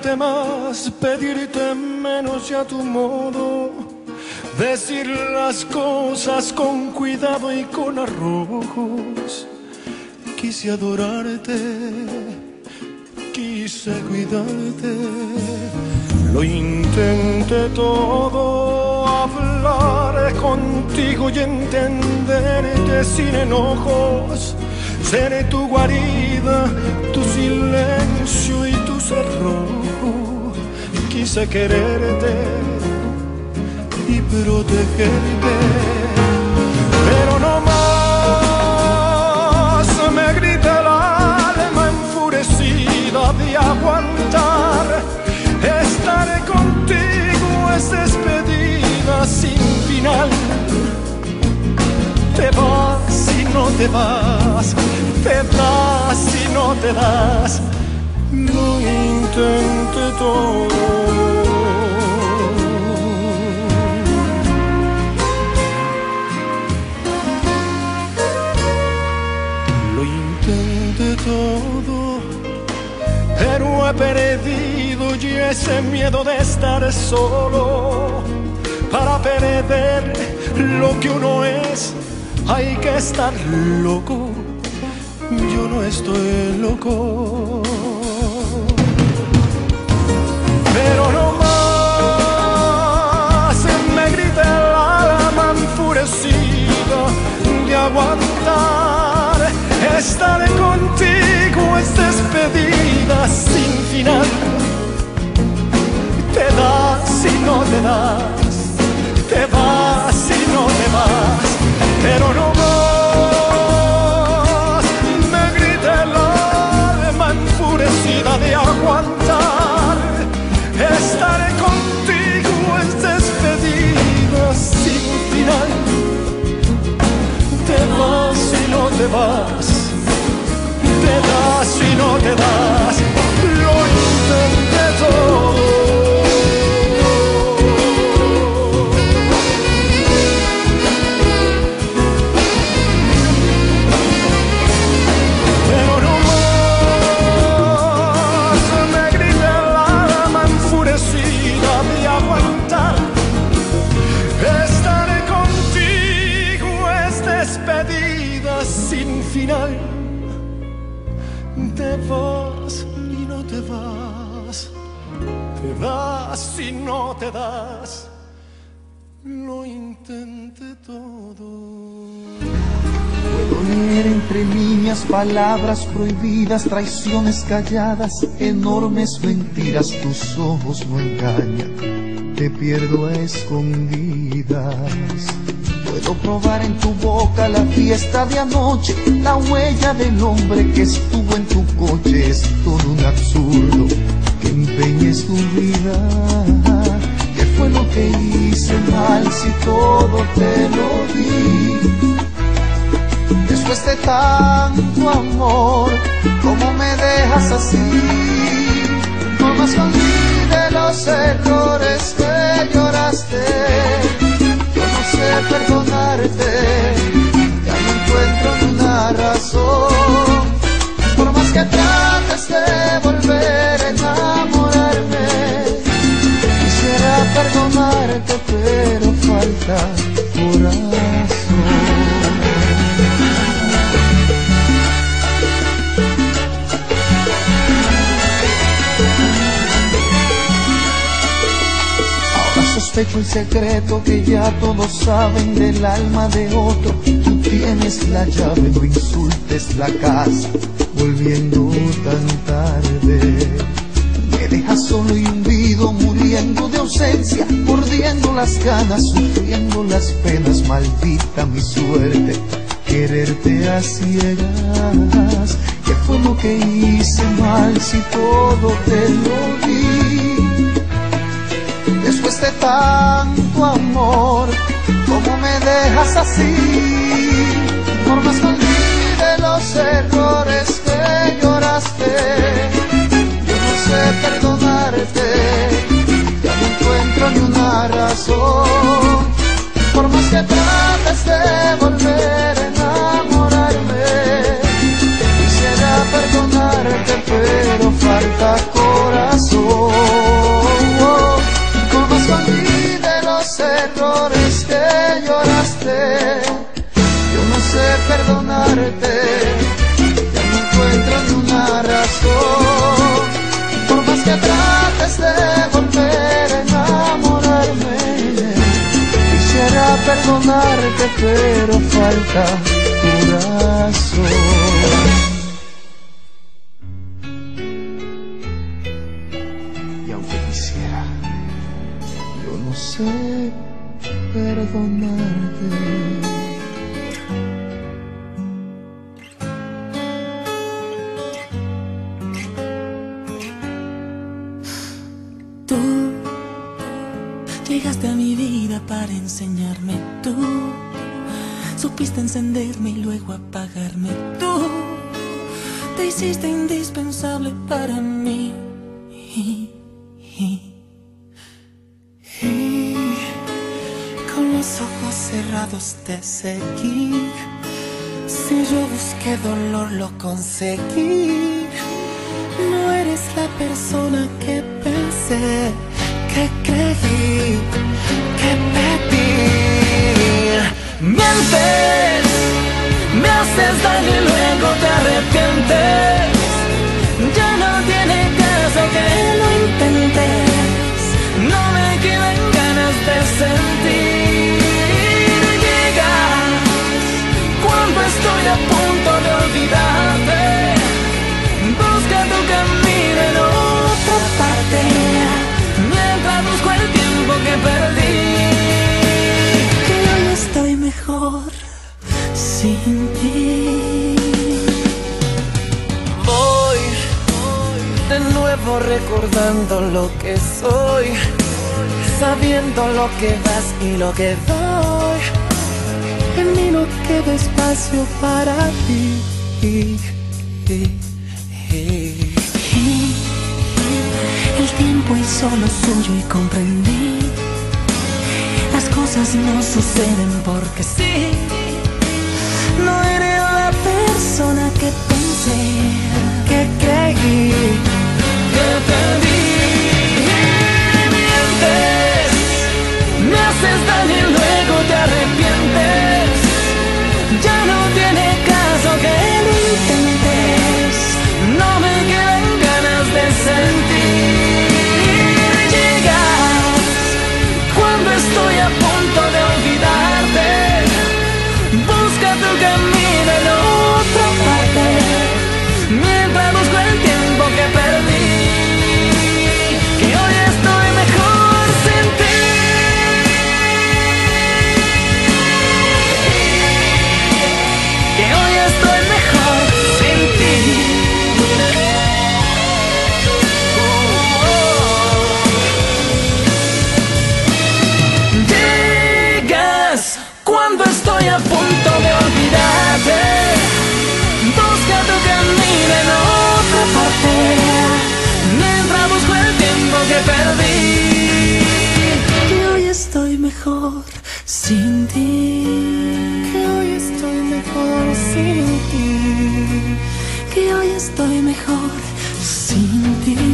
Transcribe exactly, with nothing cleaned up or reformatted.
amarte más, pedirte menos y a tu modo, decir las cosas con cuidado y con arrojos. Quise adorarte, quise cuidarte, lo intenté todo, hablar contigo y entenderte sin enojos. Seré tu guarida, tu silencio y tu cerrojo. Quise quererte y protegerte, pero no más me grita el alma enfurecida de aguantar. Estaré contigo, es despedida sin final. Te vas y no te vas, te das y no te das. Lo intenté todo. Lo intenté todo, pero he perdido ya ese miedo de estar solo. Para perder lo que uno es hay que estar loco. Yo no estoy loco, pero no más me grita el alma enfurecida de aguantar. Estaré contigo, es despedida sin final. Te das y no te das, te vas y no te vas, pero no más me grita el alma enfurecida de aguantar. Estaré contigo, es despedida sin final. Te vas y no te vas, te das y no te das. Lo intenté todo. Sin final, te vas y no te vas, te das y no te das. Lo intenté todo. Puedo leer entre líneas palabras prohibidas, traiciones calladas, enormes mentiras. Tus ojos no engañan, te pierdo a escondidas. Puedo probar en tu boca la fiesta de anoche, la huella del hombre que estuvo en tu coche. Es todo un absurdo que empeñes tu vida. ¿Qué fue lo que hice mal si todo te lo di? Después de tanto amor, ¿cómo me dejas así? No más olvide los errores que lloraste. Perdonarte, ya no encuentro ni una razón. Por más que trates de volver a enamorarme, quisiera perdonarte, pero falta corazón. Sospecho el secreto que ya todos saben del alma de otro. Tú tienes la llave, no insultes la casa, volviendo tan tarde. Me dejas solo y hundido, muriendo de ausencia, mordiendo las ganas, sufriendo las penas. Maldita mi suerte, quererte a ciegas. ¿Qué fue lo que hice mal si todo te lo di? Después de tanto amor, ¿cómo me dejas así? Por más que olvide los errores que lloraste, yo no sé perdonarte, ya no encuentro ni una razón. Por más que trates de volver a enamorarme, quisiera perdonarte, pero falta corazón. quererte, pero falta corazón. Y aunque quisiera, yo no sé perdonarte. Tú llegaste a mi vida para enseñarme. Tú supiste encenderme y luego apagarme. Tú te hiciste indispensable para mí. Y, y, y con los ojos cerrados te seguí. Si yo busqué dolor, lo conseguí. No eres la persona que pensé, que creí, que pedí. Mientes, me haces daño y luego te arrepientes. Ya no tiene caso que lo intentes. No me quedan ganas de sentir. Llegas cuando estoy a punto de olvidarte. Busca tu camino en otra parte, mientras busco el tiempo que perdí. Que hoy estoy mejor sin ti. Voy de nuevo recordando lo que soy, sabiendo lo que das y lo que doy. En mí no queda espacio para ti. El tiempo hizo lo suyo y comprendí. Las cosas no suceden porque sí. No eres la persona que pensé, que creí, que pedí. Mientes, me haces daño y luego te arrepientes. Ya no tiene caso que lo intentes. No me quedan ganas de sentir. Llegas cuando estoy a punto de olvidarte. Busca tu camino en otra parte, mientras busco el tiempo que perdí. Que hoy estoy mejor sin ti. Que hoy estoy mejor sin ti. Llegas cuando estoy a punto de olvidarte. Busca tu camino en otra parte, mientras busco el tiempo que perdí. Que hoy estoy mejor sin ti. Que hoy estoy mejor sin ti. Que hoy estoy mejor sin ti.